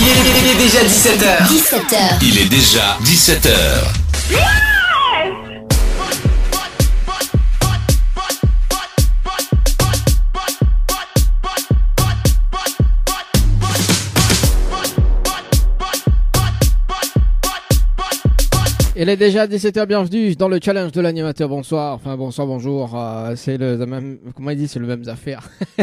Il est déjà 17h. 17h. Il est déjà 17h. Il est déjà 17h, bienvenue dans le challenge de l'animateur. Bonsoir, enfin bonsoir, bonjour. C'est le même, comment il dit, c'est le même affaire.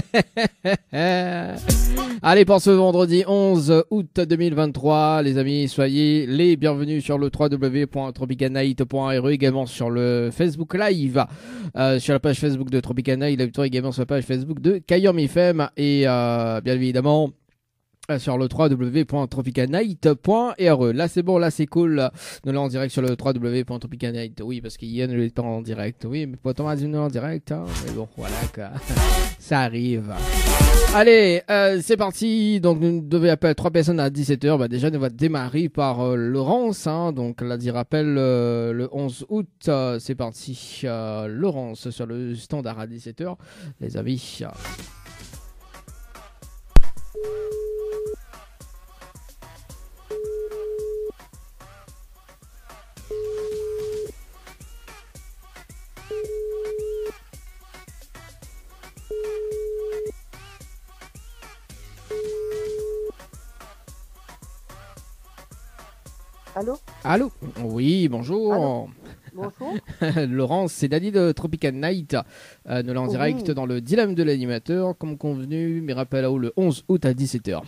Allez, pour ce vendredi 11 août 2023, les amis, soyez les bienvenus sur le www.tropicanight.re, également sur le Facebook Live, sur la page Facebook de Tropicanight, également sur la page Facebook de Kayom FM et bien évidemment sur le www.tropicanight.re. Là c'est bon, là c'est cool. Nous là en direct sur le www.tropicanight. Oui, parce qu'hier nous l'étions en direct. Oui, mais pourtant on nous en direct. Hein. Mais bon, voilà quoi. Ça arrive. Allez, c'est parti. Donc nous devons appeler 3 personnes à 17h. Bah, déjà, nous va démarrer par Laurence. Hein. Donc là, dit rappel le 11 août. C'est parti. Laurence sur le standard à 17h. Les amis. Allô? Allô? Oui, bonjour. Allô? Bonjour. Laurence, c'est Dadi de Tropical Night. Nous l'en direct dans le dilemme de l'animateur, comme convenu, mes rappels à le 11 août à 17h.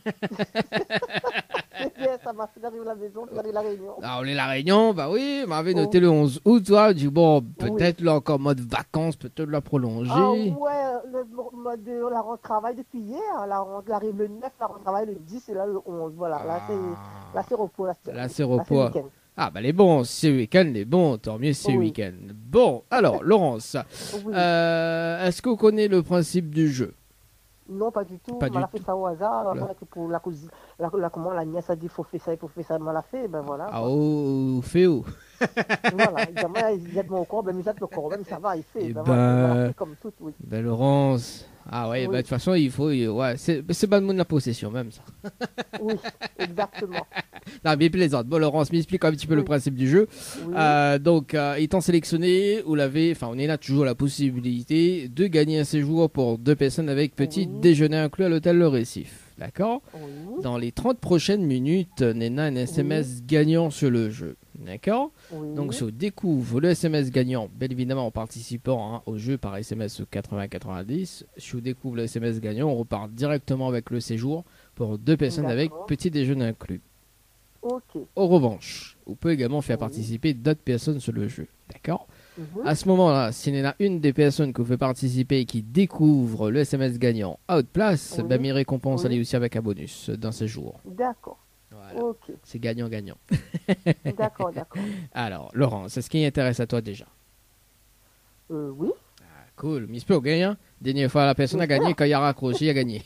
Ça m'a fait d'arriver à la maison, de la Réunion. Ah, on est la Réunion, bah oui, on m'avait noté le 11 août, toi, du bon, peut-être là encore mode vacances, peut-être la prolonger. Ah ouais, le mode la rentrée travail depuis hier, la rentrée arrive le 9, la rentrée travail le 10 et là le 11, voilà, là c'est repos. Là c'est repos. Ah bah les bons, c'est week-end, les bons, tant mieux c'est week-end. Bon, alors Laurence, est-ce que vous connaissez le principe du jeu? Non, pas du tout. On l'a fait ça au hasard. Pour la comment la nièce a dit faut faire ça, on l'a fait, ben voilà. Ah, oh, fait où? Voilà, il y a de mon corps, ben il y a de mon corps, ben ça va, il fait. Ben, comme tout, oui. Ben Laurence, ah ouais, ben de toute façon, il faut, ouais, c'est pas de monde la possession même ça. Oui, exactement. Non, mais plaisante. Bon, Laurence, m'explique un petit peu le principe du jeu. Oui. Donc, étant sélectionné, on est là toujours la possibilité de gagner un séjour pour 2 personnes avec petit déjeuner inclus à l'hôtel Le Récif. D'accord? Oui. Dans les 30 prochaines minutes, Nena a un SMS gagnant sur le jeu. D'accord? Oui. Donc, si on découvre le SMS gagnant, bien évidemment en participant au jeu par SMS 80-90, si on découvre le SMS gagnant, on repart directement avec le séjour pour 2 personnes avec petit déjeuner inclus. Okay. En revanche, on peut également faire participer d'autres personnes sur le jeu. D'accord? À ce moment-là, s'il y en a une des personnes que vous faites participer et qui découvre le SMS gagnant à haute place, ben, mes récompenses allaient aussi avec un bonus d'un séjour. D'accord. Voilà. Okay. C'est gagnant-gagnant. D'accord. Alors, Laurent, c'est ce qui intéresse à toi déjà? Oui. Ah, cool. Miss Peu gagne. Dernière fois, la personne a gagné. Quand il a raccroché, il a gagné.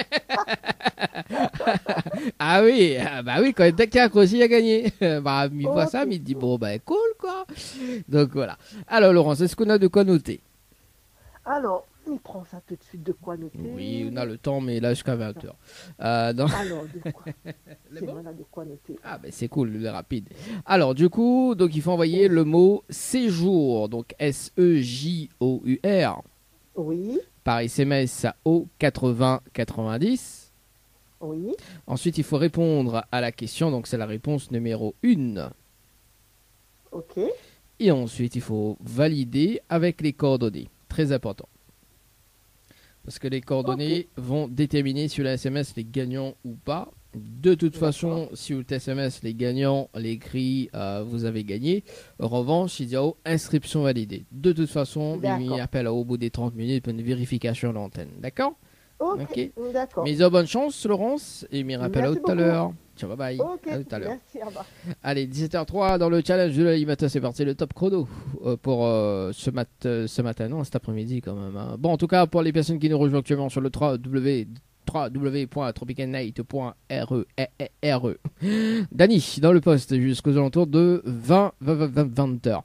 Ah oui, bah oui, dès qu'il a accroché, il a gagné. Bah, il voit ça, mais il dit bon, bah cool quoi. Donc voilà. Alors, Laurence, est-ce qu'on a de quoi noter? Alors, il prend ça tout de suite, de quoi noter? Oui, on a le temps, mais là jusqu'à 20h. Alors, de quoi? C'est bon? On a de quoi noter. Ah, ben c'est cool, il est rapide. Alors, du coup, donc il faut envoyer le mot séjour, donc S-E-J-O-U-R. Oui. Par SMS au 80-90. Oui. Ensuite, il faut répondre à la question, donc c'est la réponse numéro 1. Ok. Et ensuite, il faut valider avec les coordonnées. Très important. Parce que les coordonnées vont déterminer si le SMS est gagnant ou pas. De toute façon, si le SMS les gagnants l'écrit, vous avez gagné. En revanche, il dit inscription validée. De toute façon, il appelle au bout des 30 minutes pour une vérification à l'antenne. D'accord? Ok. D'accord. Mais bonne chance, Laurence, et m'y rappelle à tout à l'heure. Ciao, bye bye. Okay. À tout à l'heure. Merci, au revoir. Allez, 17h03 dans le challenge de l'animateur, c'est parti, le top chrono pour ce matin, non, cet après-midi quand même. Hein. Bon, en tout cas, pour les personnes qui nous rejoignent actuellement sur le www.tropicalnight.re. Dany dans le poste jusqu'aux alentours de 20 heures.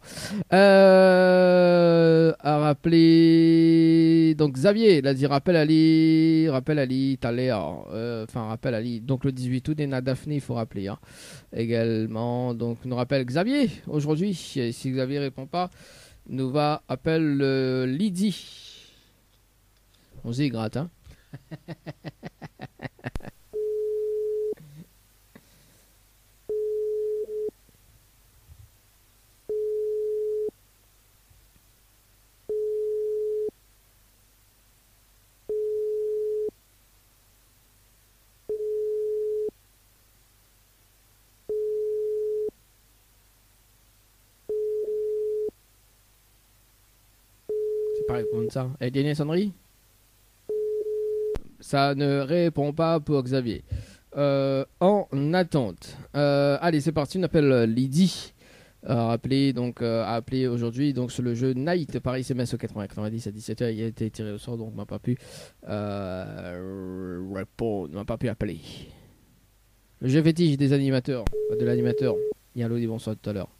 À rappeler donc Xavier, il a dit rappel Ali tout à l'heure. Rappel Ali. Donc le 18 août, Nena Daphné, il faut rappeler également. Donc nous rappelle Xavier aujourd'hui. Si Xavier répond pas, nous va appelle Lydie. On se dit gratte, hein. C'est pas répondre ça. Et dernière sonnerie. Ça ne répond pas pour Xavier. En attente. Allez, c'est parti. On appelle Lydie. Appeler aujourd'hui donc sur le jeu Night Paris SMS au 90 à 17h. Il a été tiré au sort, donc on n'a pas pu répondre. On n'a pas pu appeler. Le jeu fétiche des animateurs. De l'animateur. Il y a l'eau dit bonsoir tout à l'heure.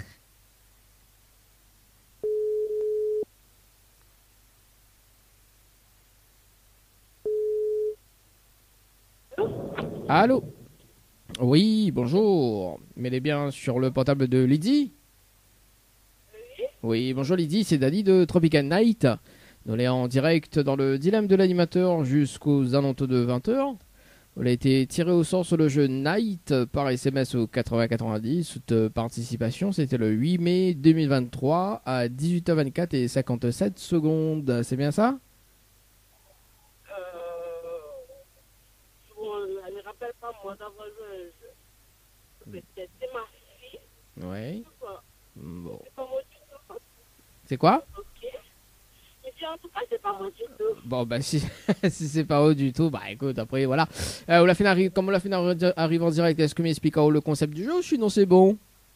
Allô? Oui, bonjour. Mettez bien sur le portable de Lydie. Oui, bonjour Lydie, c'est Dany de Tropical Night. On est en direct dans le dilemme de l'animateur jusqu'aux alentours de 20h. On a été tiré au sort sur le jeu Night par SMS au 80-90. Toute participation, c'était le 8 mai 2023 à 18h24 et 57 secondes. C'est bien ça? Je ne rappelle pas moi d'avoir joué un jeu. Mais c'était ma fille. Oui. Bon. C'est pas moi du tout. C'est quoi? Ok. Mais en tout cas, c'est pas moi du tout. Bon, bah si, si c'est pas eux du tout, bah écoute, après voilà. Comme la fin arrive en direct, est-ce que m'explique le concept du jeu? Sinon c'est bon.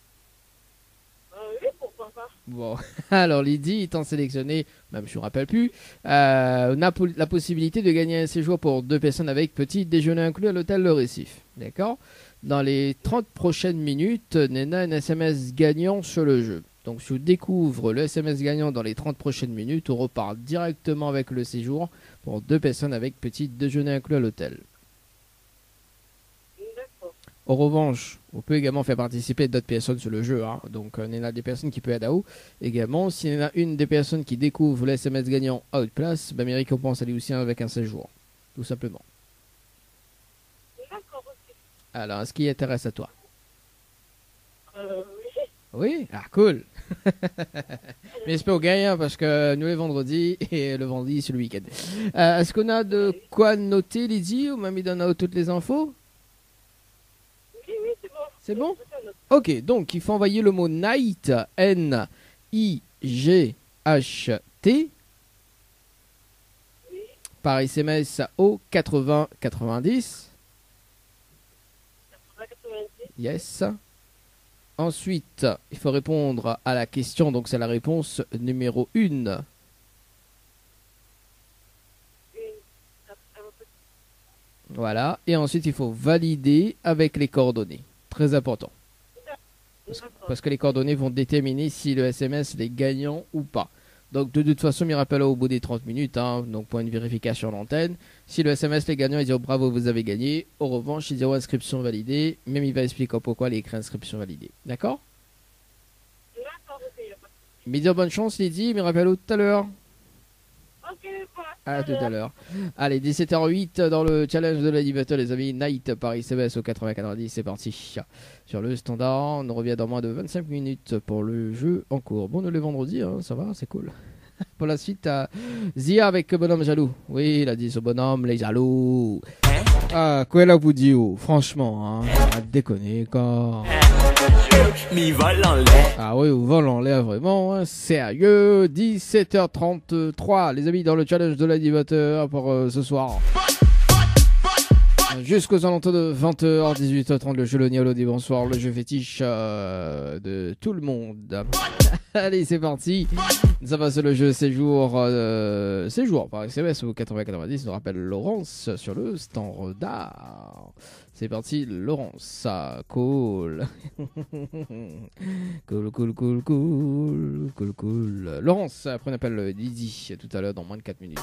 Oui, pourquoi pas. Bon, alors Lydie étant sélectionnée, même je ne me rappelle plus, on a la possibilité de gagner un séjour pour 2 personnes avec petit déjeuner inclus à l'hôtel Le Récif. D'accord? Dans les 30 prochaines minutes, Nena un SMS gagnant sur le jeu. Donc si on découvre le SMS gagnant dans les 30 prochaines minutes, on repart directement avec le séjour pour 2 personnes avec petit déjeuner inclus à l'hôtel. En revanche, on peut également faire participer d'autres personnes sur le jeu. Donc, il y en a des personnes qui peuvent être à haut. Également, s'il y en a une des personnes qui découvre le mes gagnant à haute place, ben, mes récompenses aller aussi avec un séjour. Tout simplement. D'accord, ok. Alors, est-ce qui intéresse à toi? Oui. Oui? Ah, cool. Mais j'espère au gagnant parce que nous, les vendredis et le vendredi, c'est le week-end. Est-ce qu'on a de quoi noter, Lydie, ou Mamie donne toutes les infos? Oui, c'est bon. C'est bon? Ok, donc il faut envoyer le mot Night, N-I-G-H-T, par SMS au 80-90. Yes. Ensuite, il faut répondre à la question, donc c'est la réponse numéro 1. Voilà, et ensuite il faut valider avec les coordonnées. Très important. Parce que les coordonnées vont déterminer si le SMS est gagnant ou pas. Donc de toute façon, il rappelle au bout des 30 minutes, donc pour une vérification d'antenne. Si le SMS est gagnant, il dit oh, bravo, vous avez gagné. En revanche, il dit oh, inscription validée. Même il va expliquer pourquoi il écrit inscription validée. D'accord? Mais dire bonne chance, Lydie, mais rappelle tout à l'heure. À tout à l'heure. Allez, 17h08 dans le challenge de l'animateur, les amis. Night Paris CBS au 80-90, c'est parti. Sur le standard, on revient dans moins de 25 minutes pour le jeu en cours. Bon, nous les vendredis, ça va, c'est cool. Pour la suite, Zia avec Bonhomme Jaloux. Oui, il a dit ce bonhomme, les jaloux. Ah, quoi là, vous dit, franchement, à déconner, quoi. Ah oui, vous volent en l'air vraiment, sérieux. 17h33, les amis, dans le challenge de l'animateur pour ce soir. Jusqu'aux alentours de 20h, 18h30, le jeu Logna dit bonsoir, le jeu fétiche de tout le monde. Allez, c'est parti. Ça passe le jeu séjour par SMS au 80-90, nous rappelle Laurence sur le standard. C'est parti, Laurence. Cool. Cool. Laurence, après on appelle Didi tout à l'heure dans moins de 4 minutes.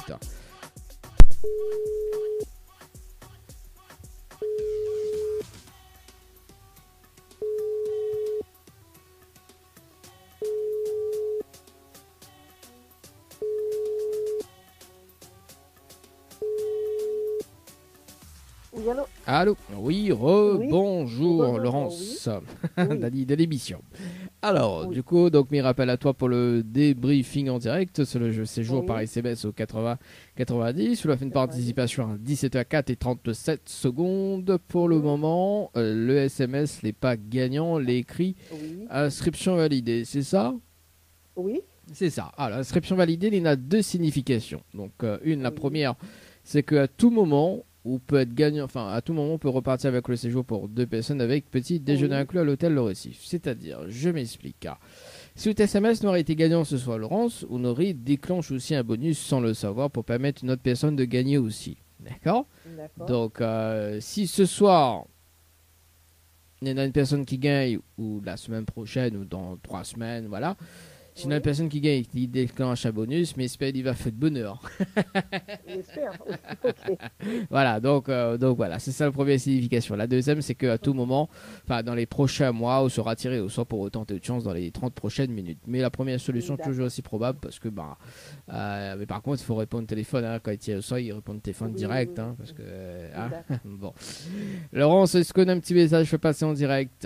Oui, allô? Allô. Oui, bonjour Laurence, Dali de l'émission. Alors, du coup, donc mes rappels à toi pour le débriefing en direct, c'est le jeu séjour par SMS au 80-90. Cela fait une participation à 17h04 et 37 secondes. Pour le moment, le SMS n'est pas gagnant, l'écrit inscription validée, c'est ça? Oui. C'est ça. Alors, l'inscription validée, il y a deux significations. Donc, la première, c'est qu'à tout moment, on peut être gagnant, enfin à tout moment on peut repartir avec le séjour pour 2 personnes avec petit déjeuner inclus à l'hôtel Le Récif. C'est-à-dire, je m'explique. Si votre SMS n'aurait été gagnant ce soir Laurence, on aurait déclenché aussi un bonus sans le savoir pour permettre à une autre personne de gagner aussi. D'accord. Donc si ce soir il y en a une personne qui gagne ou la semaine prochaine ou dans 3 semaines, voilà. Si une personne qui gagne, il déclenche un bonus, mais espère qu'il va faire de bonheur. J'espère. Okay. Voilà, donc voilà, c'est ça la première signification. La deuxième, c'est qu'à tout moment, enfin dans les prochains mois, on sera tiré au sort pour autant de chance dans les 30 prochaines minutes. Mais la première solution est toujours aussi probable parce que, mais par contre, il faut répondre au téléphone. Hein, quand il tire au sort, il répond au téléphone direct. Hein, parce que, bon. Laurence, est-ce qu'on a un petit message? Je fais passer en direct.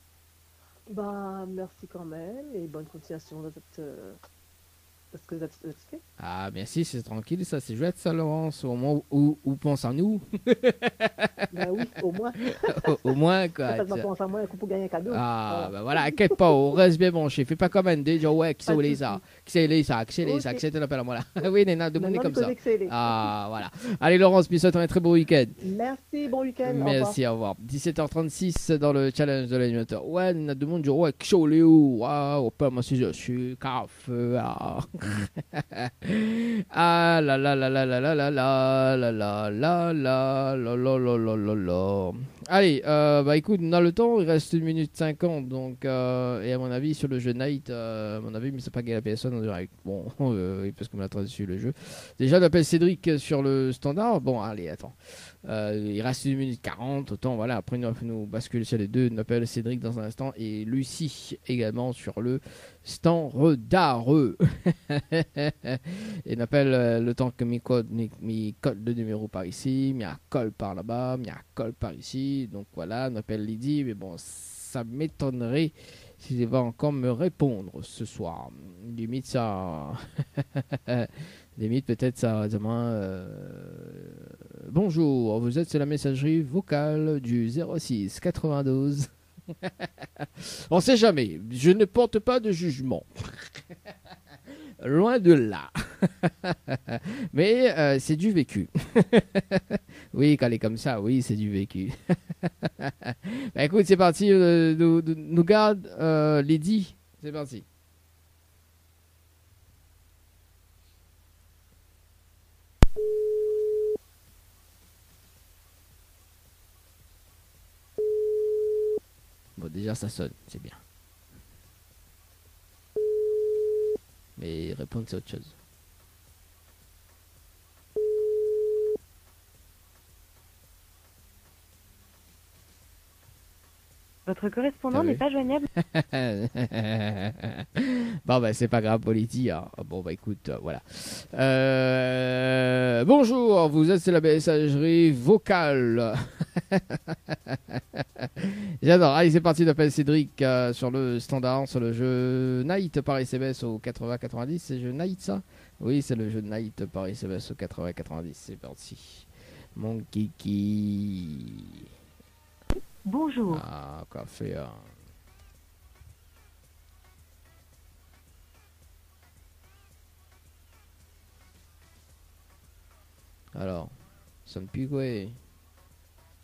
Merci quand même et bonne continuation dans ce que vous avez fait. Ah, merci, c'est tranquille, ça, c'est chouette, ça, Laurence. Au moins, où pense à nous. Oui, au moins. Au moins, quoi. Ça pense à moi pour gagner un cadeau. Ah, voilà, inquiète pas, on reste bien branché. Fais pas comme un dé, genre, qui c'est ça, qui c'est l'appel à moi là. Oui, Néna, demandez comme ça. Ah, voilà. Allez, Laurence, puis souhaite un très beau week-end. Merci, bon week-end. Merci, au revoir. 17h36 dans le challenge de l'animateur. Ouais, Néna demande, genre, qui c'est waouh, pas moi si je suis café. Ah là là là là là là là là là là là là là là. Allez, écoute, on a le temps, il reste 1 minute 50, donc, et à mon avis, sur le jeu Night, à mon avis, mais c'est pas gagné la personne en direct. Bon, parce qu'on me l'a traduit le jeu. Déjà, on appelle Cédric sur le standard. Bon, allez, attends. Il reste 1 minute 40, autant, voilà, après nous basculer sur les deux, on appelle Cédric dans un instant, et Lucie également sur le standard. Et on appelle le temps que mes codes de numéro par ici, il y a un call par là-bas, il y a un call par ici, donc voilà, on appelle Lydie, mais bon, ça m'étonnerait s'il va encore me répondre ce soir. Limite ça... Limite peut-être ça demain... Bonjour, vous êtes sur la messagerie vocale du 06 92. On sait jamais, je ne porte pas de jugement. Loin de là. Mais c'est du vécu. Oui, quand elle est comme ça, oui, c'est du vécu. Écoute, c'est parti. Nous garde Lydie. C'est parti. Bon, déjà, ça sonne. C'est bien. Mais répondre, c'est autre chose. Votre correspondant n'est pas joignable. Bon, c'est pas grave, Politi. Hein. Bon, écoute, voilà. Bonjour, vous êtes sur la messagerie vocale. J'adore. Allez, c'est parti d'appel Cédric sur le standard, sur le jeu Night par SMS au 80-90. C'est le jeu Night, ça? Oui, c'est le jeu Night par SMS au 80-90. C'est parti. Mon kiki. Bonjour. Ah, café. Alors, ça me pique, ouais.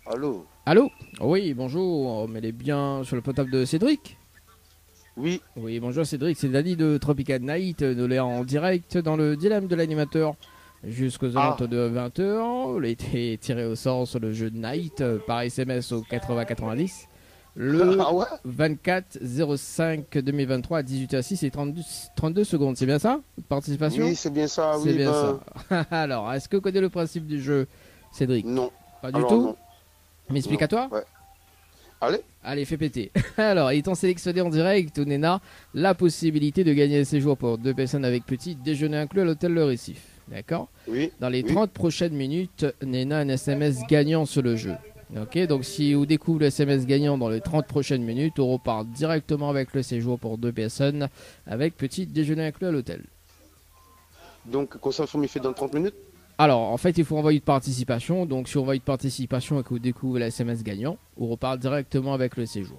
Allô? Allô? Oui, bonjour, mais elle est bien sur le potable de Cédric? Oui. Oui, bonjour Cédric, c'est Dani de Tropical Night, nous l'est en direct dans le dilemme de l'animateur jusqu'aux alentours de 20h. Il a été tiré au sort sur le jeu de Night par SMS au 80-90 le 24 05 2023 à 18h06 et 32 secondes. C'est bien ça? Participation? Oui, c'est bien ça. C'est oui, bien ça. Alors, est-ce que vous connaissez le principe du jeu, Cédric? Non. Pas du tout? Non. Mais explique à toi? Ouais. Allez. Allez, fais péter. Alors, étant sélectionné en direct, Nena la possibilité de gagner un séjour pour 2 personnes avec petit déjeuner inclus à l'hôtel Le Récif. D'accord? Oui. Dans les 30 prochaines minutes, Nena un SMS gagnant sur le jeu. Ok, donc si vous découvrez le SMS gagnant dans les 30 prochaines minutes, on repart directement avec le séjour pour 2 personnes avec petit déjeuner inclus à l'hôtel. Donc, consommation m'y fait dans 30 minutes? Alors, en fait, il faut envoyer une participation. Donc, si on envoie une participation et que vous découvrez le SMS gagnant, on repart directement avec le séjour.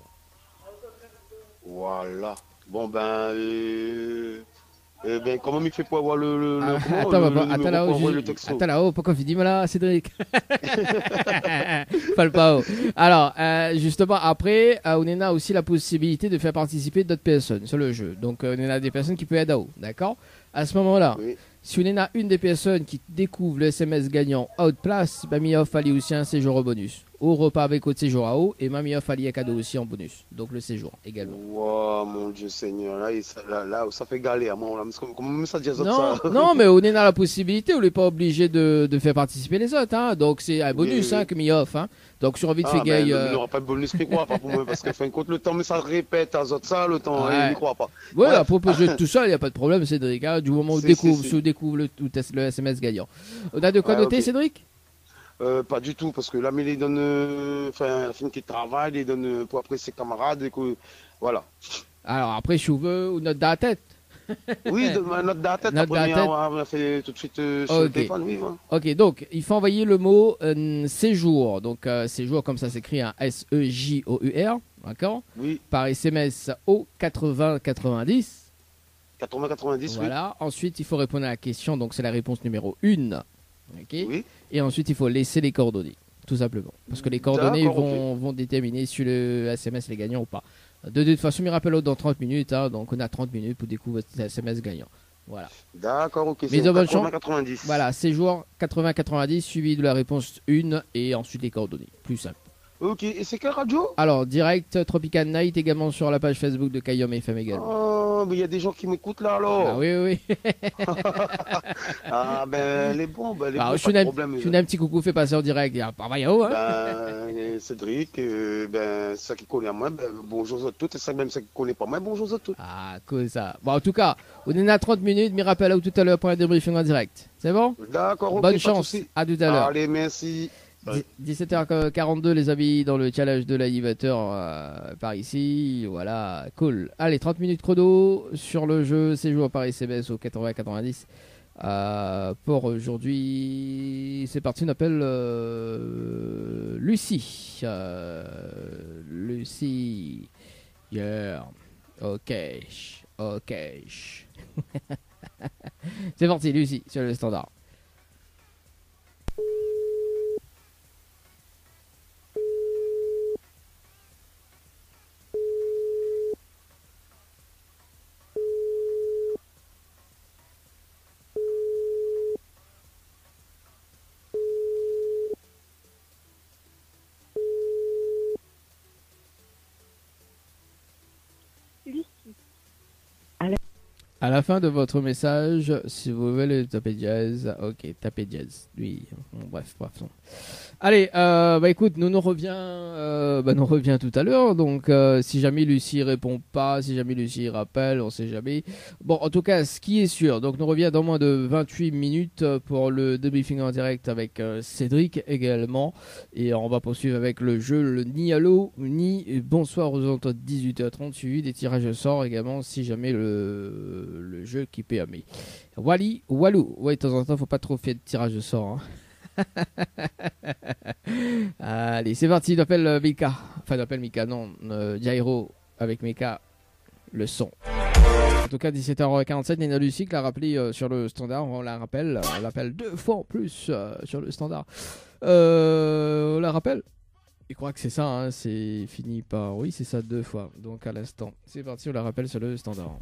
Voilà. Bon, ben, comment il fait pour avoir attends là-haut, pourquoi tu dis là, Cédric? Parle pas haut. Alors, justement, après, on a aussi la possibilité de faire participer d'autres personnes sur le jeu. Donc, on a des personnes qui peuvent être à haut, d'accord? À ce moment-là, si on a une des personnes qui découvre le SMS gagnant à haute place, Mamie Fali aussi un séjour au bonus. Au repas avec autre séjour à haut et Mamie Fali un cadeau aussi en bonus. Donc le séjour également. Wow, mon Dieu Seigneur, là, ça fait galère. Comment ça dit ça? Non, mais on est dans la possibilité, on n'est pas obligé de faire participer les autres. Hein. Donc c'est un bonus que Mamie offre. Hein. Donc sur envie de faire gagner. Il n'y aura pas de bonus, mais quoi, pas pour moi, parce que fin de compte, le temps, mais ça répète à autres ça, le temps, il n'y croit pas. Ouais, à propos de tout ça, il n'y a pas de problème, Cédric. Hein, du moment où on découvre le SMS gagnant. On a de quoi noter, Cédric? Pas du tout, parce que là, mais il donne, la fille qui travaille, il donne pour après ses camarades, et que, voilà. Alors après, si vous veux, ou note dans la tête. Oui, note dans la tête, après, on a fait tout de suite sur le téléphone, oui. Ouais. Ok, donc, il faut envoyer le mot séjour. Donc, séjour, comme ça s'écrit un S-E-J-O-U-R, d'accord? Oui. Par SMS au 80-90. 80-90, voilà. Oui. Ensuite, il faut répondre à la question, donc c'est la réponse numéro 1. Okay. Oui. Et ensuite, il faut laisser les coordonnées, tout simplement. Parce que les coordonnées vont déterminer si le SMS est gagnant ou pas. De toute façon, il rappelle dans 30 minutes, hein, donc on a 30 minutes pour découvrir votre SMS gagnant. Voilà. D'accord, ok. Mais 80-90. Voilà, séjour 80-90 suivi de la réponse 1 et ensuite les coordonnées. Plus simple. Ok, et c'est quelle radio? Alors, direct Tropical Night également sur la page Facebook de Kayom FM également. Oh, mais il y a des gens qui m'écoutent là alors. Ah oui. Ah ben, les bons, pas de problème. Je fais un petit coucou fait passer en direct. Il y a pas hein. Cédric, ça qui connaît à moi, bonjour à toutes. Et ça même ça qui connaît pas moi, bonjour à toutes. Ah, cool ça. Bon, en tout cas, on est à 30 minutes, mais rappelle tout à l'heure pour un débriefing en direct. C'est bon? D'accord, ok. Bonne chance. À tout à l'heure. Allez, merci. 17h42 les amis dans le challenge de l'animateur par ici, voilà, cool. Allez, 30 minutes chrono sur le jeu séjour par SMS au 80-90 pour aujourd'hui. C'est parti, on appelle Lucie. Lucie. Yeah. Ok. C'est parti, Lucie, sur le standard. À la fin de votre message, si vous voulez taper jazz, ok, tapez jazz. Oui, bref. Allez, écoute, nous revient tout à l'heure. Donc, si jamais Lucie répond pas, si jamais Lucie rappelle, on sait jamais. Bon, en tout cas, ce qui est sûr, donc nous revient dans moins de 28 minutes pour le debriefing en direct avec Cédric également. Et on va poursuivre avec le jeu, le ni allô, ni bonsoir aux alentours de 18h30, suivi des tirages au sort également, si jamais le jeu qui peut aimer. Wally, Walou. Ouais, de temps en temps, faut pas trop faire de tirage au sort. Hein. Allez, c'est parti, il appelle Mika. Enfin, il appelle Mika, non. Jairo avec Mika, le son. En tout cas, 17h47, Nena Lucie l'a rappelé sur le standard. On la rappelle 2 fois en plus sur le standard. On la rappelle. Je crois que c'est ça, hein, c'est fini par... Oui, c'est ça, 2 fois. Donc à l'instant. C'est parti, on la rappelle sur le standard.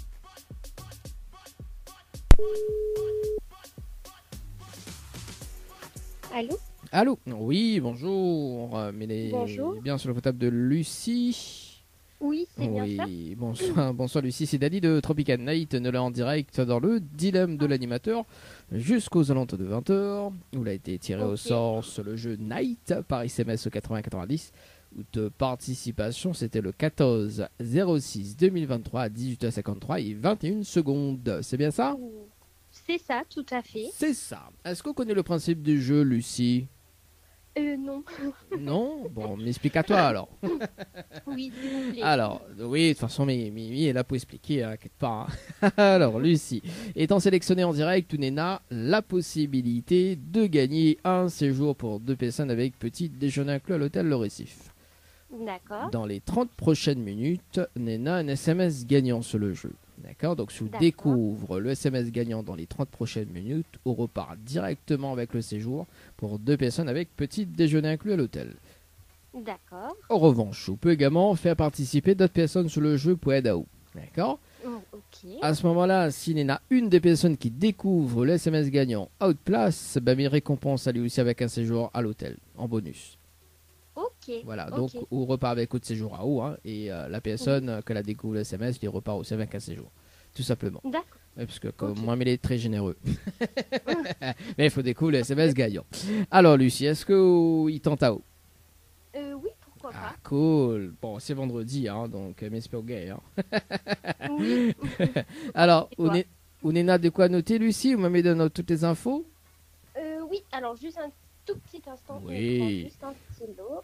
Allô? Allô? Oui, bonjour. Bonjour. Bien sur le portable de Lucie. Oui, c'est bien ça. Oui, bonsoir, bonsoir Lucie, c'est Dani de Tropical Night, nous là en direct dans le dilemme de l'animateur jusqu'aux alentours de 20h, où il a été tiré au sort sur le jeu Night par SMS au 8090, où de participation c'était le 14 06 2023 à 18h53 et 21 secondes, c'est bien ça? C'est ça, tout à fait. C'est ça. Est-ce qu'on connaît le principe du jeu, Lucie? Non. Non? Bon, m'explique à toi alors. Oui, s'il vous plaît. Alors, oui, de toute façon, Mimi est là pour expliquer, hein, quelque part. Hein. Alors, Lucie, étant sélectionnée en direct, Nena, la possibilité de gagner un séjour pour 2 personnes avec petit déjeuner inclus à l'hôtel Le Récif. D'accord. Dans les 30 prochaines minutes, Nena, un SMS gagnant sur le jeu. D'accord? Donc, si vous découvrez le SMS gagnant dans les 30 prochaines minutes, on repart directement avec le séjour pour 2 personnes avec petit déjeuner inclus à l'hôtel. D'accord. En revanche, vous pouvez également faire participer d'autres personnes sur le jeu pour aider à vous. D'accord? Ok. À ce moment-là, s'il y en a une des personnes qui découvre le SMS gagnant à haute place, ben, il récompense à lui aussi avec un séjour à l'hôtel, en bonus. Ok. Voilà, donc on repart avec autre séjour à haut, hein, et la personne que la découvre le SMS, il repart aussi avec un séjour. Tout simplement. D'accord. Ouais, parce que comme moi, il est très généreux. Mais il faut découvrir le SMS gagnant. Alors, Lucie, est-ce qu'il tente à haut? Oui, pourquoi Ah, pas. cool. Bon, c'est vendredi, hein, donc m'espère gay. Hein. Oui. Alors, on est de quoi noter, Lucie? Vous m'avez donné toutes les infos? Oui, alors juste un tout petit instant. Oui. Je prends juste un stylo.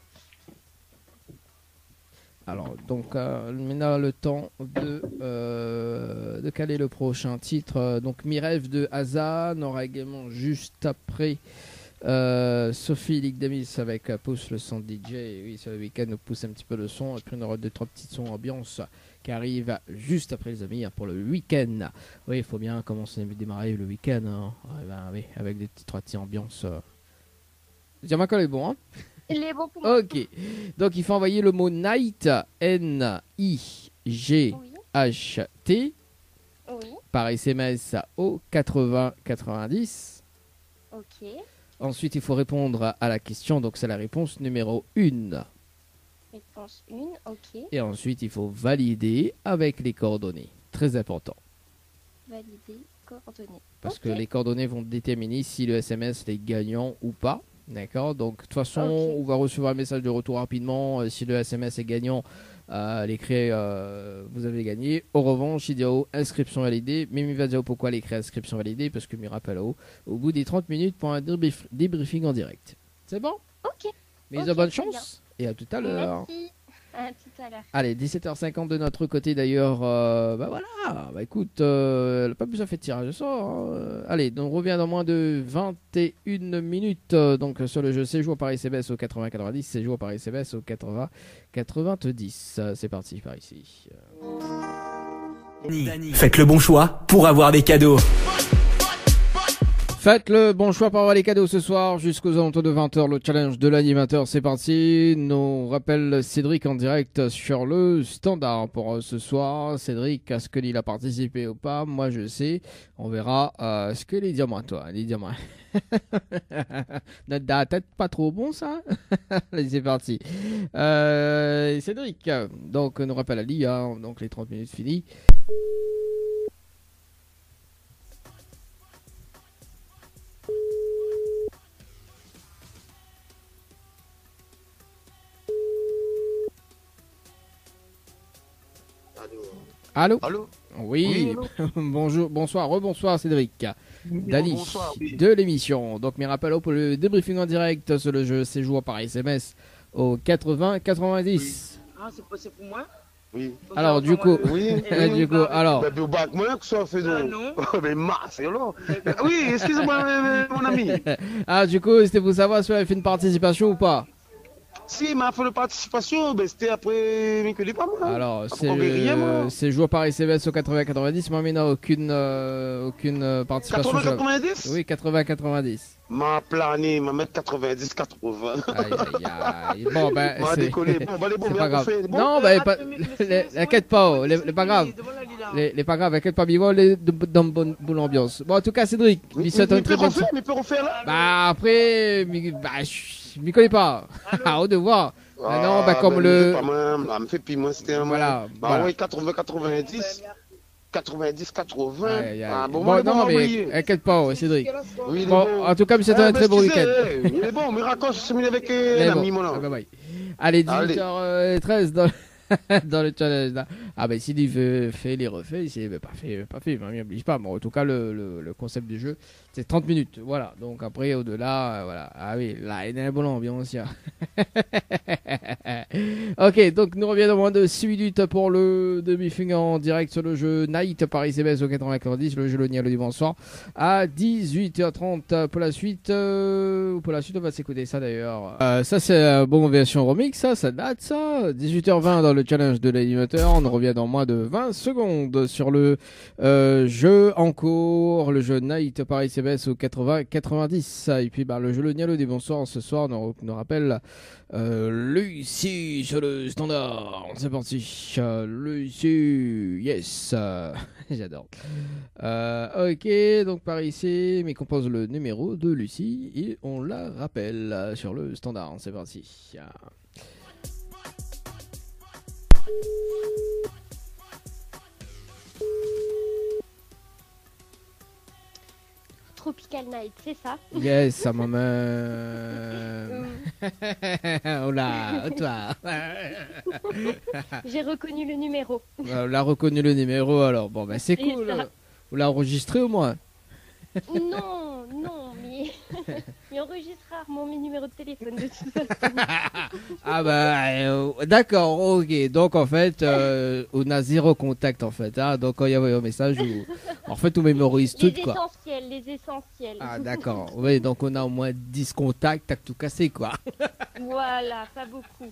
Alors, donc, maintenant, le temps de caler le prochain titre. Donc, Mes rêves de Hazan. On aura également juste après Sophie Ligue Damis avec Pousse le son DJ. Oui, sur le week-end, nous pousse un petit peu le son. Et puis, on aura 2-3 petits sons ambiance qui arrivent juste après, les amis, hein, pour le week-end. Oui, il faut bien commencer à démarrer le week-end. Hein. Oui, avec des petits 3 petits ambiances. Dis-moi quand est bon, hein? Il est bon pour moi. Ok, donc il faut envoyer le mot night, N-I-G-H-T, Oui. par SMS au 8090. Ok. Ensuite, il faut répondre à la question, donc c'est la réponse numéro 1. Réponse 1, ok. Et ensuite, il faut valider avec les coordonnées. Très important. Valider, coordonnées. Parce que les coordonnées vont déterminer si le SMS est gagnant ou pas. D'accord, donc de toute façon, on va recevoir un message de retour rapidement. Si le SMS est gagnant, l'écrit vous avez gagné. En revanche, il dit inscription validée. Mimi va dire pourquoi l'écrit inscription validée, parce que me rappelle au bout des 30 minutes pour un débriefing en direct. C'est bon? Ok. Mais bonne chance et à tout à l'heure. Merci. À tout à l'heure. Allez, 17h50 de notre côté d'ailleurs. Bah voilà, bah écoute, elle n'a pas besoin de faire tirage de sort. Hein. Allez, donc on revient dans moins de 21 minutes. Donc sur le jeu séjour par SMS au 80-90, séjour par SMS au 80-90. C'est parti par ici. Faites le bon choix pour avoir des cadeaux. Faites le bon choix pour avoir les cadeaux ce soir jusqu'aux alentours de 20h. Le challenge de l'animateur, c'est parti. Nous rappelle Cédric en direct sur le standard pour ce soir. Cédric, est-ce qu'il a participé ou pas? Moi, je sais. On verra ce que les diamants, toi. Les diamants. Notre tête pas trop bon, ça. Allez, c'est parti. Cédric, donc, nous rappelle Ali, hein, donc les 30 minutes finies. Allô? Allô? Oui, bonjour, bonsoir, rebonsoir Cédric. Dani de l'émission. Donc mes rappels pour le débriefing en direct sur le jeu séjour par SMS au 80-90. Ah, c'est pour moi? Oui. Alors du coup, alors. Moi, que ça fait non. Mais masse, alors. Oui, excusez-moi, mon ami. Ah, du coup, c'était pour savoir si vous avez fait une participation ou pas? Si, ma fait de participation, ben c'était après mercredi, pas moi. Alors, c'est joué par SMS au 80-90, mais il n'y a aucune participation. 80-90? Oui, 80-90. m'a plané, m'a mettre 90, 80. Aïe, aïe, aïe. Bon, ben, M'a décollé. Bon, bah, les bons, c'est mais pas on grave. fait. Bon, Non, ben, inquiète pas, les pas grave. Les pas grave, inquiète pas, Bivo, dans bonne ambiance. Bon, en tout cas, Cédric, il souhaite une très bonne soirée. Mais peut refaire là? Bah, après, je m'y connais pas. À haut de voir. Ah non, bah, comme le. Me fait puis moi, c'était un. Voilà. Bah, ouais, 80, 90. 90, 80. Aïe, aïe, aïe. Ah, bon, Bon, bon, non, bon, mais oui. inquiète pas, Cédric. Oui, il est Bon, bon. en tout cas, c'est un très bon week-end. Il est bon, mais raconte, je suis mis avec Mais bon. l'ami, mon Ah, nom. bye bye. Allez, 18h13 dans le challenge là. Ah bah s'il veut faire, il refait. S'il veut pas fait, il m'oblige pas. Bon, en tout cas, le concept du jeu, c'est 30 minutes. Voilà. Donc après, au-delà, voilà. Ah oui, là, il y a une bonne ambiance. Ok, donc nous reviendrons dans moins de 6 minutes pour le demi-finale en direct sur le jeu Night Paris CBS au 90, le jeu le dimanche soir à 18h30 pour la suite. On va s'écouter ça d'ailleurs. Ça, c'est un bon version remix, ça date ça. 18h20 dans le challenge de l'animateur. On revient dans moins de 20 secondes sur le jeu en cours, le jeu Night Paris CBS au 90. Et puis le jeu le Nialo des bonsoirs ce soir nous rappelle Lucie sur le standard. C'est parti. Lucie, yes. J'adore. Ok, donc par ici, mais compose le numéro de Lucie et on la rappelle sur le standard. C'est parti. Tropical Night, c'est ça? Yes, maman. Oh là, toi. J'ai reconnu le numéro. On a reconnu le numéro alors. Bon, bah c'est cool. Vous l'avez enregistré au moins? Non, mais il enregistre rarement mes numéros de téléphone de toute façon. Ah bah d'accord, ok. Donc en fait, on a zéro contact en fait. Hein. Donc quand il y a un message, en fait on mémorise tout quoi. Les essentiels. Ah d'accord. Oui, donc on a au moins 10 contacts à tout casser quoi. Voilà, pas beaucoup.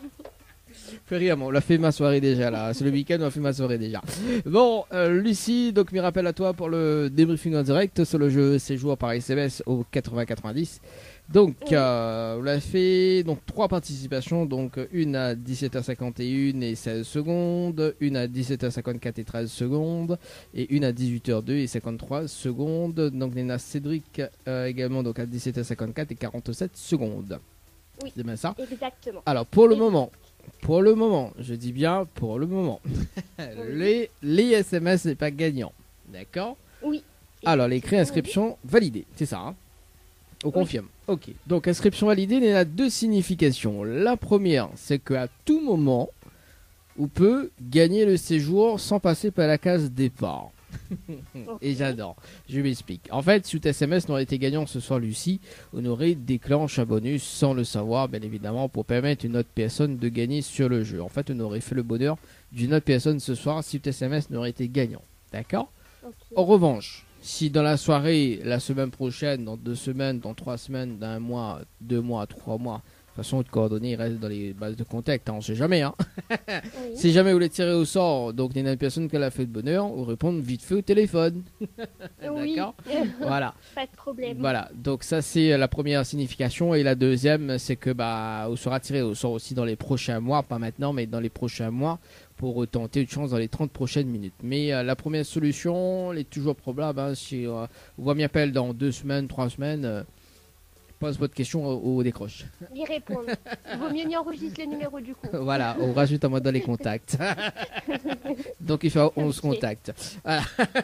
Fais rire, on l'a fait ma soirée déjà là. C'est le week-end, on a fait ma soirée déjà. Bon, Lucie, donc me rappelle à toi pour le débriefing en direct sur le jeu Séjour par SMS au 80-90. Donc, on l'a fait donc 3 participations, donc une à 17h51 et 16 secondes, une à 17h54 et 13 secondes, et une à 18h02 et 53 secondes. Donc, il y en a Cédric également donc à 17h54 et 47 secondes. Oui, c'est bien ça. Exactement. Alors, pour le moment, je dis bien pour le moment, les SMS n'est pas gagnant. D'accord? Oui. Alors, les inscription validée, c'est ça, hein? On confirme. Ok. Donc, inscription validée, il y a 2 significations. La première, c'est qu'à tout moment, on peut gagner le séjour sans passer par la case départ. Et j'adore. Je m'explique. En fait, si SMS n'aurait été gagnant ce soir, Lucie, on aurait déclenché un bonus sans le savoir, bien évidemment, pour permettre une autre personne de gagner sur le jeu. En fait, on aurait fait le bonheur d'une autre personne ce soir si SMS n'aurait été gagnant. D'accord? En revanche, si dans la soirée, la semaine prochaine, dans 2 semaines, dans 3 semaines, dans 1 mois, 2 mois, 3 mois, de toute façon, les coordonnées restent dans les bases de contact, hein, on ne sait jamais. Hein. Oui. Si jamais vous les tirez au sort, donc il y a une personne qui a fait de bonheur, vous répondez vite fait au téléphone. Oui. D'accord. Voilà. Pas de problème. Voilà, donc ça c'est la première signification. Et la deuxième, c'est que on sera tiré au sort aussi dans les prochains mois, pas maintenant, mais dans les prochains mois, pour tenter une chance dans les 30 prochaines minutes. Mais la première solution, elle est toujours probable. Hein, si vous voyez appel dans 2 semaines, 3 semaines, pose votre question au décroche. Y répondre. Il vaut mieux n'y enregistrer le numéro du coup. Voilà, on rajoute un mode dans les contacts. Donc il fait 11 contacts. Voilà.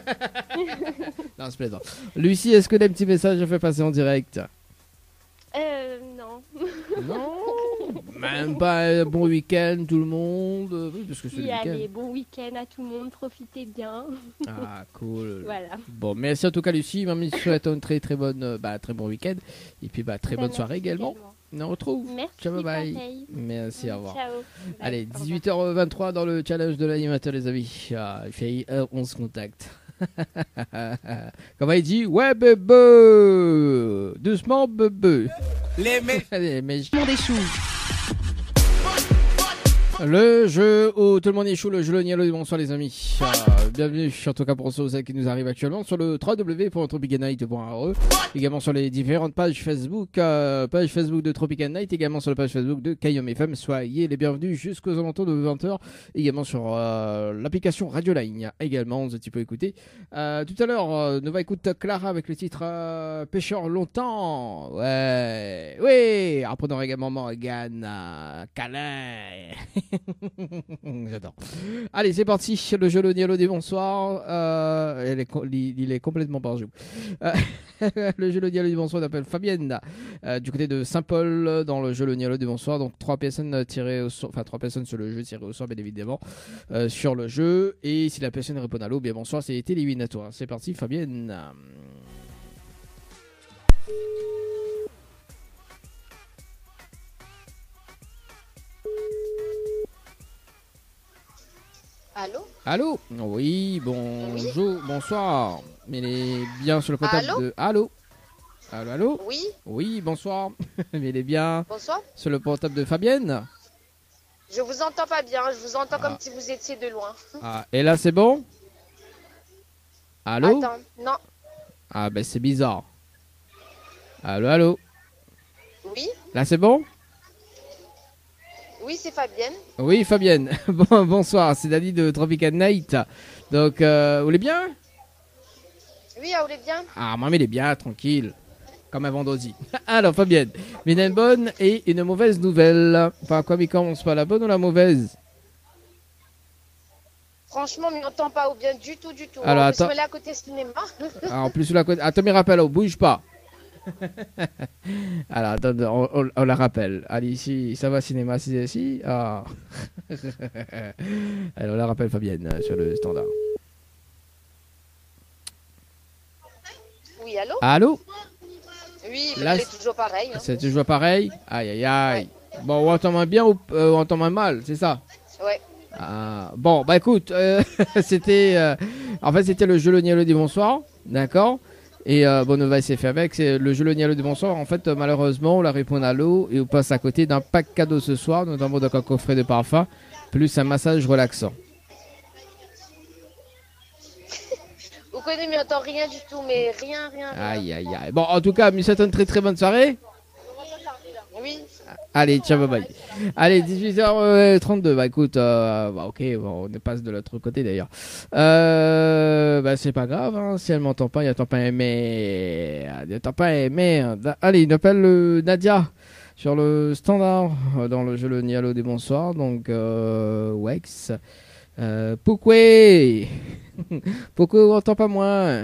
Non, c'est plaisant. Lucie, est-ce que des petits messages je fais passer en direct? Non. Non. Même pas un bon week-end tout le monde. Oui, parce que c'est le week-end. Allez, bon week-end à tout le monde, profitez bien. Ah, cool. Voilà. Bon, merci en tout cas Lucie. Maman je souhaite un très très bonne, très bon week-end. Et puis très bonne soirée également. On retrouve. Merci. Ciao, bye. Pareil. Merci, au revoir. Ciao. Allez, 18h23 dans le challenge de l'animateur, les amis. Il fait 11 contacts. Comment il dit? Ouais, bébé. Doucement, bébé. Les méchants des choux. Le jeu où tout le monde est chaud, le jeu le Nialo. Bonsoir les amis. Bienvenue en tout cas pour ceux qui nous arrivent actuellement sur le www.tropicanight.re, également sur les différentes pages Facebook de Tropical Night, également sur la page Facebook de Kayom FM. Soyez les bienvenus jusqu'aux alentours de 20h, également sur l'application Radio Line. Également, tu peux écouter. Tout à l'heure, nous va écouter Clara avec le titre Pêcheur longtemps. Ouais, oui. Après, on aura également Morgane, câlin. J'adore. Allez, c'est parti. Le jeu le Nialo des bonsoirs. Il est complètement par jour. Le jeu le Nialo des bonsoirs s'appelle Fabienne, du côté de Saint-Paul, dans le jeu le Nialo des bonsoirs. Donc 3 personnes tirées au sort, enfin 3 personnes sur le jeu tirées au sort, bien évidemment, sur le jeu. Et si la personne répond à l'eau, bien bonsoir, c'est éliminatoire. C'est parti, Fabienne. Allô? Allô? Oui, bonjour, bonsoir. Mais il est bien sur le portable de... Allô? Allô? Oui? Oui, bonsoir. Mais il est bien... Bonsoir? Sur le portable de Fabienne? Je vous entends pas bien, je vous entends comme si vous étiez de loin. Ah, et là c'est bon? Allô? Attends, non. Ah ben c'est bizarre. Allô? Oui? Là c'est bon? Oui, c'est Fabienne. Oui, Fabienne. Bonsoir, c'est Dani de Tropical Night. Donc, vous allez bien? Oui, vous allez bien? Ah, moi, mais il est bien, tranquille. Comme un vendredi. Alors, Fabienne, une bonne et une mauvaise nouvelle. Enfin, quoi, mais commence pas, la bonne ou la mauvaise? Franchement, on m'entend pas ou bien du tout. Alors, attends. Je me là à côté cinéma. En plus, la côté... Attends, mais rappelle, bouge pas. Alors, attends, on la rappelle. Allez, ici, ça va, cinéma, c'est ici. Ah. Alors, on la rappelle, Fabienne, sur le standard. Oui, allô? Allô? Oui, là, c'est toujours pareil. Hein. C'est toujours pareil? Aïe, aïe, aïe. Ouais. Bon, on entend moins bien ou on entend moins mal, c'est ça? Ouais. Bon, bah écoute, c'était... en fait, c'était le jeu le Nialo du bonsoir, d'accord? Et bon, on va essayer de faire avec. C'est le jeu le Nialo du bonsoir. En fait, malheureusement, on la répond à l'eau et on passe à côté d'un pack cadeau ce soir, notamment d'un coffret de parfum, plus un massage relaxant. Vous connaissez, mais on n'entend rien du tout, mais rien. Aïe, aïe, aïe. Bon, en tout cas, mais c'est une très très bonne soirée. Oui. Allez, ciao, bye bye. Allez, 18h32. Bah écoute, ok, bon, on passe de l'autre côté d'ailleurs. Bah c'est pas grave, hein, si elle m'entend pas, il n'entend pas aimer. Allez, il appelle Nadia sur le standard dans le jeu le Nialo des bonsoirs. Donc, Wex. Pourquoi on n'entend pas moins?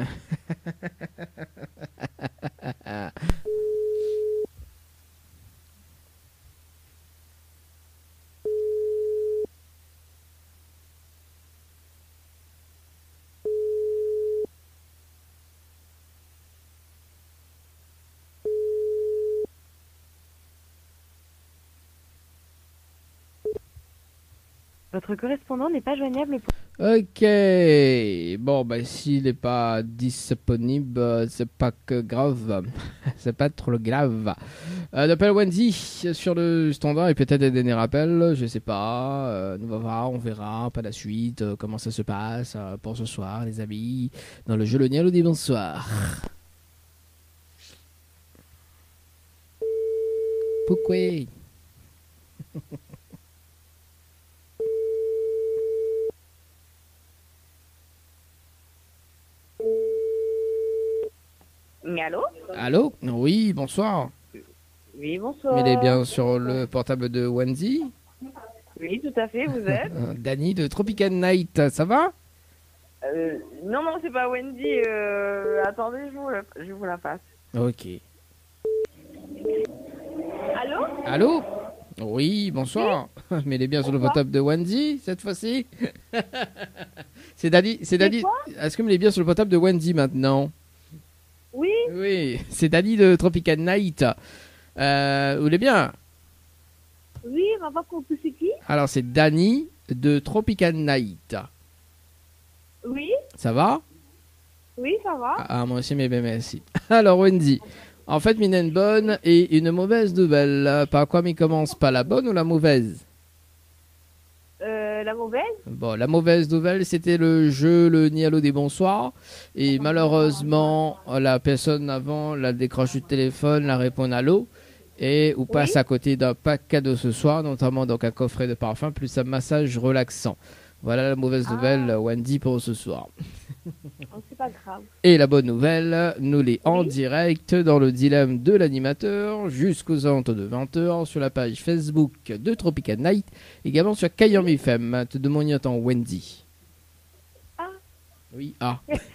Votre correspondant n'est pas joignable pour... Ok, bon, bah s'il n'est pas disponible, c'est pas que grave, c'est pas trop grave. On appelle Wendy sur le standard et peut-être des derniers rappels, je sais pas, nous va voir, on verra par la suite comment ça se passe pour ce soir, les amis, dans le jeu le Nialo des bonsoirs. Pourquoi? Allô? Allô? Oui, bonsoir. Oui, bonsoir. Mais il est bien sur le portable de Wendy? Oui, tout à fait, vous êtes? Dani de Tropical Night, ça va? Non, c'est pas Wendy. Attendez, je vous la passe. Ok. Allô? Allô? Oui, bonsoir. Oui. Mais il est bien sur le portable de Wendy cette fois-ci? C'est Dani. Est-ce que il est bien sur le portable de Wendy maintenant? Oui. Oui, c'est Dani de Tropical Night. Vous voulez bien? Oui, on va pas compris c'est qui? Alors, c'est Dani de Tropical Night. Oui. Ça va? Oui, ça va. Ah, moi aussi, mais bien, merci. Alors, Wendy, en fait, il y a une bonne et une mauvaise nouvelle. Par quoi il commence? Pas la bonne ou la mauvaise? la mauvaise. Bon, la mauvaise nouvelle, c'était le jeu Le Nialo des Bonsoirs. Et malheureusement, la personne avant la décroche du téléphone, la répond allô. Et ou passe à côté d'un pack cadeau ce soir, notamment donc un coffret de parfum plus un massage relaxant. Voilà la mauvaise nouvelle, Wendy, pour ce soir. Oh, c'est pas grave. Et la bonne nouvelle, nous l'est en direct dans le dilemme de l'animateur jusqu'aux alentours de 20h sur la page Facebook de Tropical Night, également sur Kayam FM. Te demande en Wendy. Ah. Oui, ah.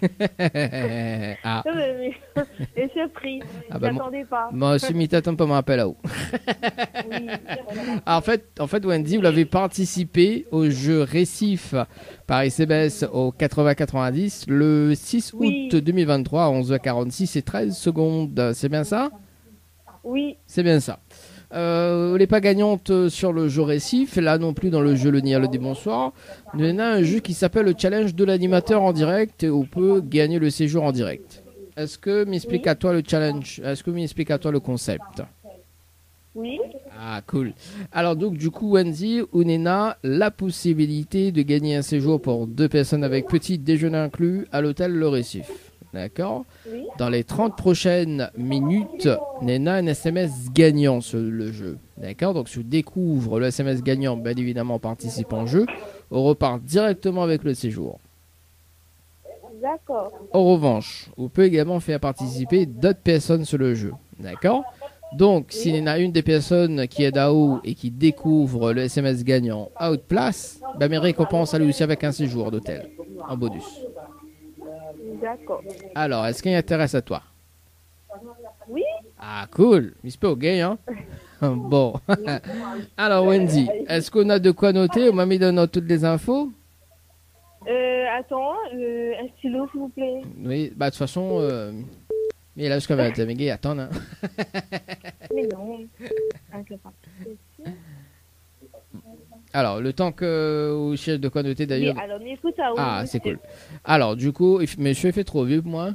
Ah. Et surpris. Ah Je bah, m'attendais pas. Moi, je m'y t'attends pas, m'appelle là-haut. Oui. En fait, Wendy, vous l'avez participé au jeu Récif par SMS au 80-90 le 6 août 2023 à 11h46 et 13 secondes. C'est bien ça? Oui. C'est bien ça. Vous n'êtes pas gagnante sur le jeu Récif, là non plus dans le jeu Le Nialo des Bonsoirs. On a un jeu qui s'appelle le challenge de l'animateur en direct et on peut gagner le séjour en direct. Est-ce que m'explique à toi le challenge? Est-ce que m'explique à toi le concept? Oui. Ah, cool. Alors, donc, du coup, Wendy, Unena, la possibilité de gagner un séjour pour 2 personnes avec petit déjeuner inclus à l'hôtel Le Récif. D'accord? Oui. Dans les 30 prochaines minutes, Nena un SMS gagnant sur le jeu. D'accord? Donc, si tu découvres le SMS gagnant, bien évidemment, participe au jeu. On repart directement avec le séjour. D'accord. En revanche, on peut également faire participer d'autres personnes sur le jeu. D'accord? Donc, s'il y en a une des personnes qui est d'AO et qui découvre le SMS gagnant à haute place, ben, mes récompenses à lui aussi avec un séjour d'hôtel en bonus. D'accord. Alors, est-ce qu'il intéresse à toi? Oui. Ah, cool. Miss P, gay, hein? Bon. Alors, Wendy, est-ce qu'on a de quoi noter? On m'a mis de note toutes les infos? Attends, un stylo, s'il vous plaît. Oui, bah, de toute façon, mais là, je vais te gay, attends, hein. Mais non. Avec le Alors, le temps que vous cherchez de quoi noter d'ailleurs. Mais alors, mais écoute, ça, Ah, c'est cool. Alors, du coup, monsieur fait trop vieux pour moi.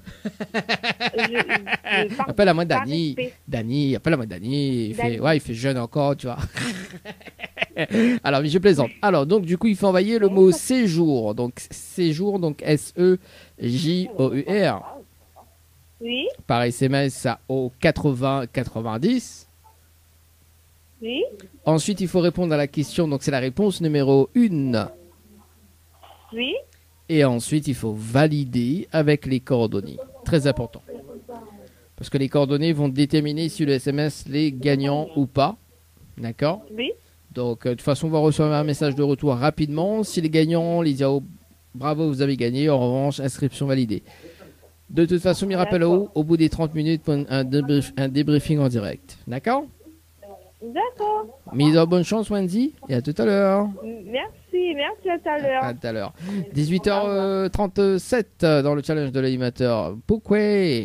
Appelle-moi Dani. Dani, appelle-moi Dani. Il fait, ouais, il fait jeune encore, tu vois. Alors, mais je plaisante. Alors, donc, du coup, il faut envoyer le mot séjour. Donc, séjour, donc S-E-J-O-U-R. Oui. Par SMS au 80-90. Oui. Ensuite, il faut répondre à la question. Donc, c'est la réponse numéro 1. Oui. Et ensuite, il faut valider avec les coordonnées. Très important. Parce que les coordonnées vont déterminer si le SMS est gagnant ou pas. D'accord? Oui. Donc, de toute façon, on va recevoir un message de retour rapidement. Si les gagnants, les dire bravo, vous avez gagné. En revanche, inscription validée. De toute façon, il rappelle au bout des 30 minutes pour un débriefing en direct. D'accord? D'accord. Mise en bonne chance, Wendy. Et à tout à l'heure. Merci à tout à l'heure. À tout à l'heure. 18h37 dans le challenge de l'animateur. Pourquoi?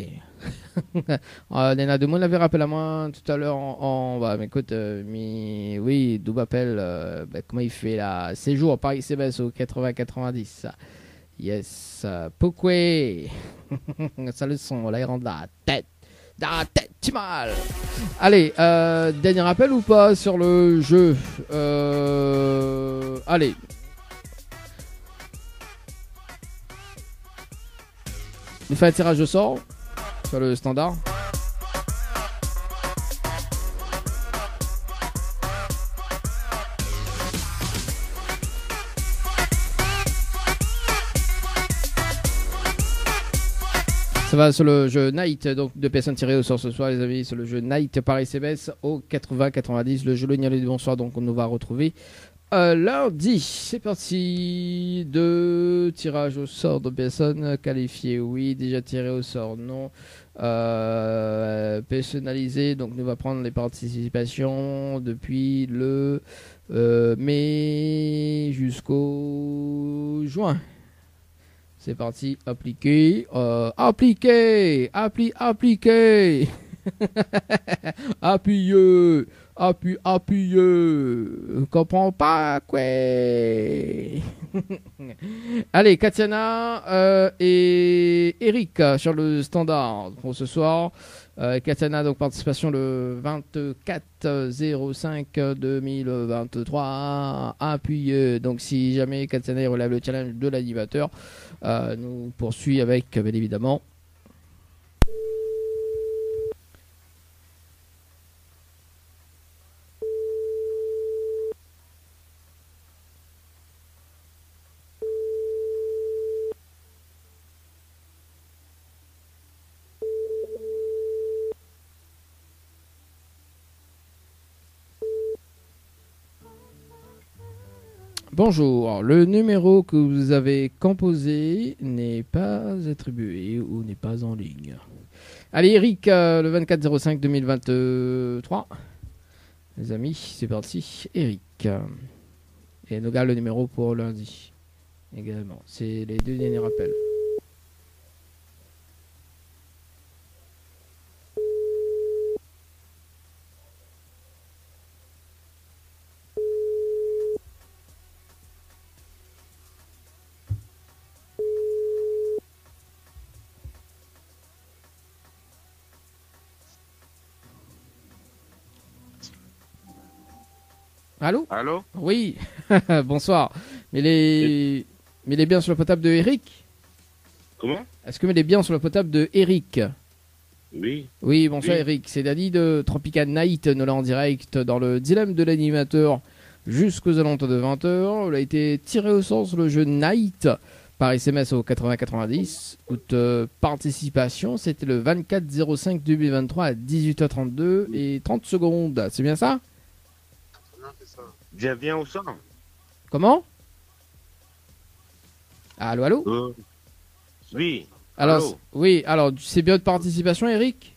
Nena de Moon l'avait rappelé à moi tout à l'heure bah, mais écoute, oui, d'où m'appelle, comment il fait là? Séjour Paris CBS au 80-90. Yes, pourquoi? Ça le son, là il rentre dans la tête. Dans la tête, tu mal. Allez, dernier rappel ou pas sur le jeu? Allez. On fait un tirage au sort sur le standard. Ça va sur le jeu Night, donc 2 personnes tirées au sort ce soir, les amis, sur le jeu Night Paris CBS au 80-90. Le jeu Le Nialo du Bonsoir, donc on nous va retrouver lundi. C'est parti. 2 tirages au sort de personnes qualifiées. Oui, déjà tiré au sort. Non. Personnalisé, donc nous va prendre les participations depuis le mai jusqu'au juin. C'est parti, appliquer, appliquer, appliquer, appuyer, Appuyeux. Comprends pas, quoi. Allez, Katiana et Eric sur le standard pour ce soir. Katiana, donc participation le 24/05/2023. Appuyeux. Donc si jamais Katiana relève le challenge de l'animateur, nous poursuit avec, bien évidemment, bonjour, le numéro que vous avez composé n'est pas attribué ou n'est pas en ligne. Allez, Eric, le 24/05/2023. Les amis, c'est parti. Eric. Et nous garde le numéro pour lundi également. C'est les deux derniers rappels. Allô? Allô? Oui, bonsoir. Mais les biens sur le potable de Eric? Comment? Est-ce que les biens sur le potable de Eric? Oui. Oui, bonsoir Oui. Eric. C'est Danny de Tropical Night, nous là en direct dans le dilemme de l'animateur jusqu'aux alentours de 20h. Il a été tiré au sort sur le jeu Night par SMS au 8090. Toute participation, c'était le 24/05/2023 à 18h32 et 30 secondes. C'est bien ça? Je viens au sang. Comment? Allô, allô? Oui. Alors, allô? oui, alors, c'est bien de participation, Eric?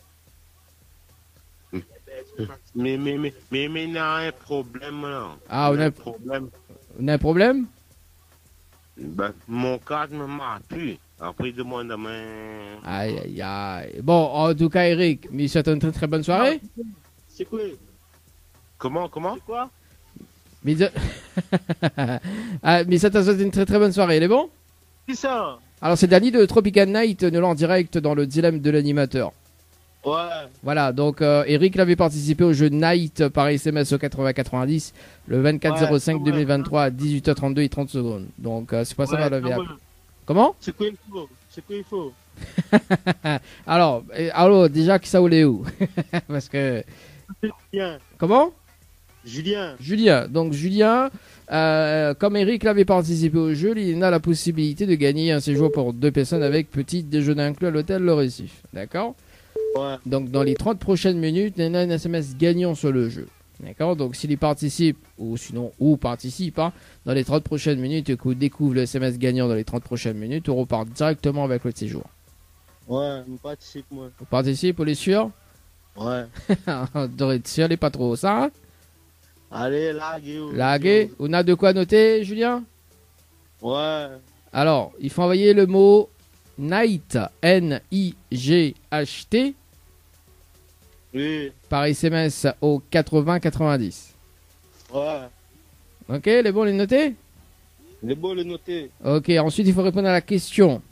Mais il y a un problème là. Ah, Il y on a- un problème. On a un problème? Ben, mon cadre ne marche plus. Après, il demande à main. Aïe, aïe, aïe. Bon, en tout cas, Eric, mais ça une très très bonne soirée. C'est quoi? Comment? C'est quoi? Mais, ah, mais ça t'a souhaité une très très bonne soirée, il est bon? Qui ça? Alors, c'est Danny de Tropical Night, nous là en direct dans le dilemme de l'animateur. Ouais. Voilà, donc Eric l'avait participé au jeu Night par SMS au 8090 le 24/05/2023 à 18h32 et 30 secondes. Donc, c'est pas ça qu'on l'avait appelé. Comment? C'est quoi il faut? C'est quoi il faut? Alors, déjà, qui ça où les où? Parce que. Julien. Comment? Julien. Julien. Donc Julien, comme Eric l'avait participé au jeu, il a la possibilité de gagner un séjour pour 2 personnes avec petit déjeuner inclus à l'hôtel Le Récif. D'accord? Ouais. Donc dans les 30 prochaines minutes, il y a un SMS gagnant sur le jeu. D'accord? Donc s'il y participe, ou sinon, ou participe, hein, dans les 30 prochaines minutes et que vous découvrez le SMS gagnant dans les 30 prochaines minutes, on repart directement avec le séjour. Ouais, je participe moi. On participe, on est sûr? Ouais. On devrait être sûr, les pas trop, ça, hein? Allez, laguez. Lagué. On a de quoi noter, Julien? Ouais. Alors, il faut envoyer le mot Night, N-I-G-H-T, Oui. par SMS au 8090. Ouais. Ok, les bons, les noter? Il est beau le noter. Ok, ensuite il faut répondre à la question.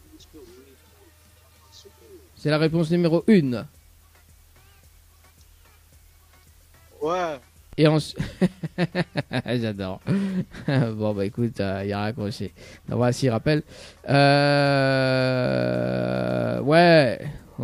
C'est la réponse numéro 1. Ouais. Et ensuite... J'adore. Bon, bah écoute, il a raccroché. Donc, voici, rappel. Ouais.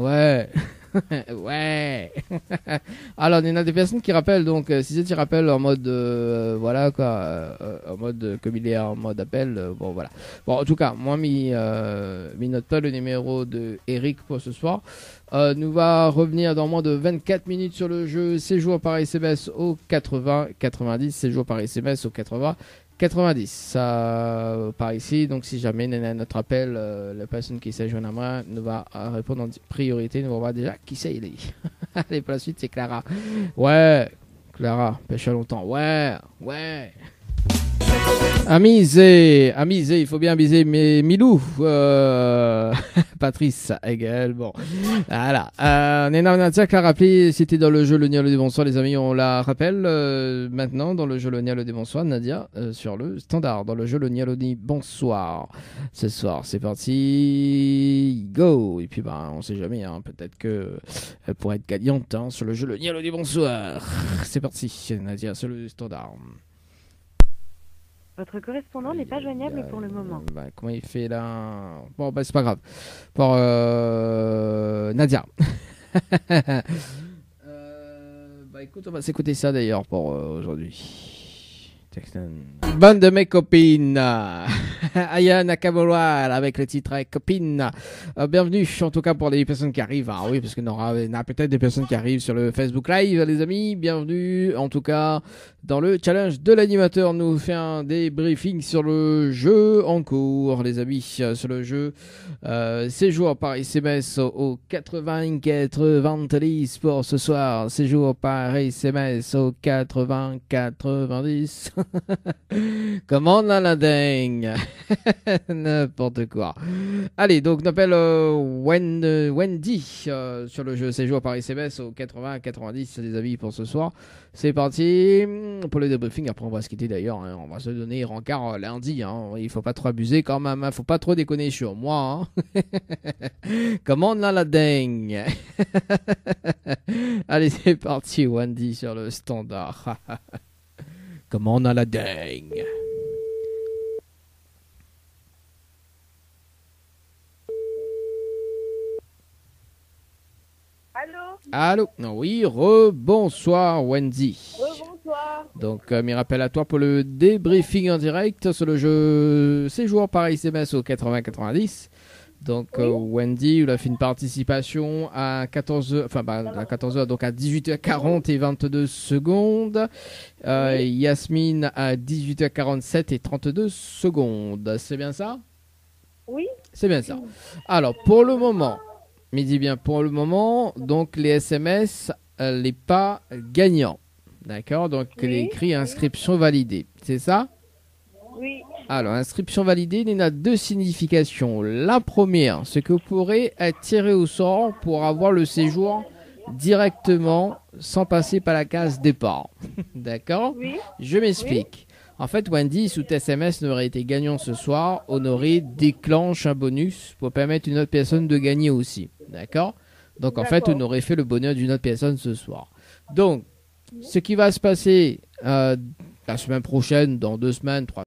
Ouais. Alors, il y en a des personnes qui rappellent. Donc, si tu rappelles en mode... voilà, quoi. En mode... Comme il est en mode appel. Bon, voilà. Bon, en tout cas, moi, note pas le numéro de Eric pour ce soir. Nous va revenir dans moins de 24 minutes sur le jeu. Séjour par SMS au 80-90. Séjour par SMS au 80-90. Ça par ici. Donc si jamais il y a notre appel, la personne qui s'est jointe à moi nous va répondre en priorité. Nous va voir déjà qui c'est il est. Allez, pour la suite, c'est Clara. Ouais, Clara, pêche à longtemps. Ouais. Amusé, il faut bien amuser mes Milou, Patrice également. Voilà. Néna Nadia qui l'a rappelé, c'était dans le jeu Le Nial des Bonsoir, les amis, on la rappelle maintenant dans le jeu Le Nial des Bonsoir, Nadia, sur le standard, dans le jeu Le Nial des Bonsoir. Ce soir, c'est parti, go. Et puis, on sait jamais, hein, peut-être que elle pourrait être gagnante hein, sur le jeu Le Nial des Bonsoir. C'est parti, Nadia, sur le standard. Votre correspondant n'est pas joignable pour le moment. Comment il fait là? Bon, c'est pas grave. Pour Nadia. Écoute, on va s'écouter ça d'ailleurs pour aujourd'hui. Bande de mes copines. Aya Nakamura avec le titre Copine. Bienvenue en tout cas pour les personnes qui arrivent. Ah oui, parce qu'il y en a peut-être des personnes qui arrivent sur le Facebook Live, les amis. Bienvenue en tout cas dans le challenge de l'animateur. Nous fait un débriefing sur le jeu en cours, les amis, sur le jeu séjour par SMS au 80-90 pour ce soir. Séjour par SMS au 80-90. Comment on a la dingue. N'importe quoi. Allez, donc on appelle Wendy sur le jeu séjour par SMS au 80-90 des avis pour ce soir. C'est parti pour le débriefing. Après on va se quitter d'ailleurs, hein. On va se donner rencard lundi, hein. Il faut pas trop abuser quand même, hein. Faut pas trop déconner sur moi, hein. Comment on a la dingue. Allez, c'est parti Wendy sur le standard. Comment on a la dingue. Allô. Oui, rebonsoir Wendy. Rebonsoir. Donc, mes rappels à toi pour le débriefing en direct sur le jeu séjour par SMS au 80-90. Donc, Wendy, il a fait une participation à 14h, à 14h, donc à 18h40 et 22 secondes. Yasmine à 18h47 et 32 secondes. C'est bien ça? Oui. C'est bien ça. Alors, pour le moment, mais dis bien pour le moment, donc les SMS, les pas gagnants. D'accord? Donc, il est écrit inscription validée. C'est ça? Oui. Alors, inscription validée, il y a deux significations. La première, c'est que vous pourrez être tiré au sort pour avoir le séjour directement sans passer par la case départ. D'accord? Oui. Je m'explique. En fait, Wendy, sous SMS, n'aurait été gagnant ce soir, Honoré déclenche un bonus pour permettre à une autre personne de gagner aussi. D'accord? Donc, en fait, on aurait fait le bonheur d'une autre personne ce soir. Donc, ce qui va se passer la semaine prochaine, dans 2 semaines, 3